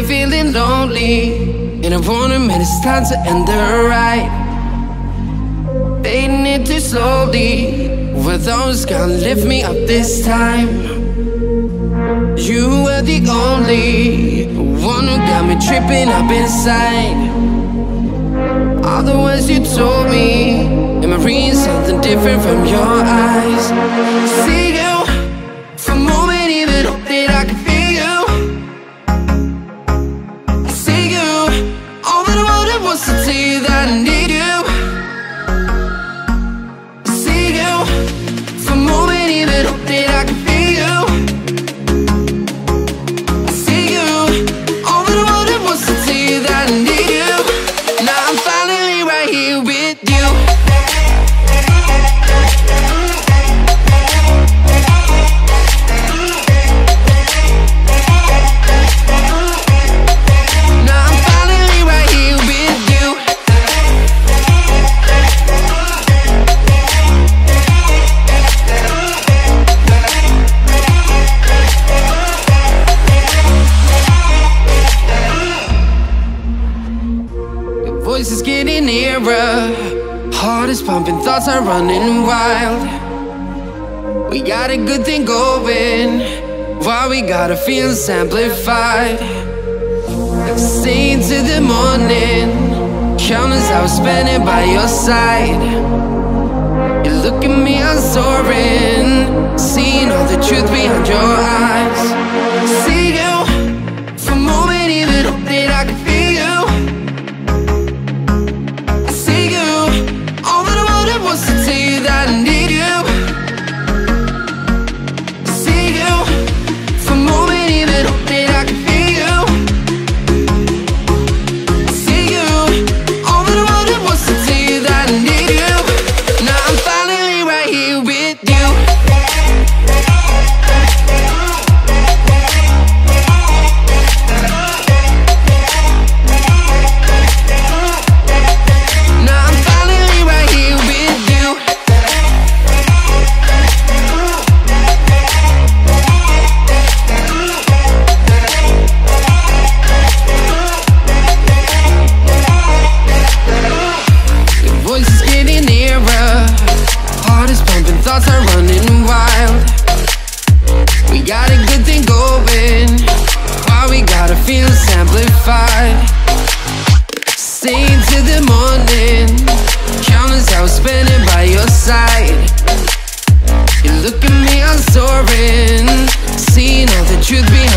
been feeling lonely, and I wanna admit it's time to end the ride. Fading it too slowly, were those gonna lift me up this time? You were the only one who got me tripping up inside. All the words you told me, am I reading something different from your eyes? See you, for a moment even hope that I can feel you. See you, all that I wanted was to tell you that I need you. See you, for a moment even hope that I can feel you. See you, all that I wanted was to tell you that I need you. Now I'm finally right here with you. Now I'm finally right here with you. Your voice is getting nearer, heart is pumping, thoughts are running wild. We got a good thing going, why we gotta feel amplified. Stay till the morning, countless hours spending by your side. You look at me, I'm soaring, seeing all the truth behind your eyes. See you, for a moment even hope that I can feel you. I see you, all that I wanted was to tell you that I need you. I see you, for a moment even hope that I can feel you. I see you, all that I wanted was to tell you that I need you. Now I'm finally right here with you. Now I'm finally right here with you. Your voice is getting nearer, heart is pumping, thoughts are running wild. We got a good thing going, why we gotta feel amplified. Stay till the morning, countless hours spending by your side. You look at me, I'm soaring, seeing all the truth behind